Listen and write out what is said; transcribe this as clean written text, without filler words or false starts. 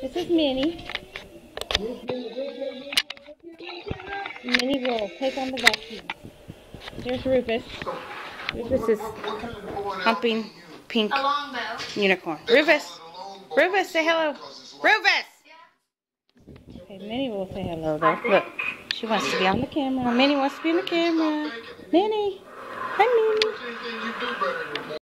This is Minnie. Minnie will take on the vacuum. There's Rufus. Rufus is humping pink unicorn. Rufus! Rufus, say hello. Rufus! Okay, Minnie will say hello though. Look, she wants to be on the camera. Minnie wants to be on the camera. Minnie! Hi, Minnie!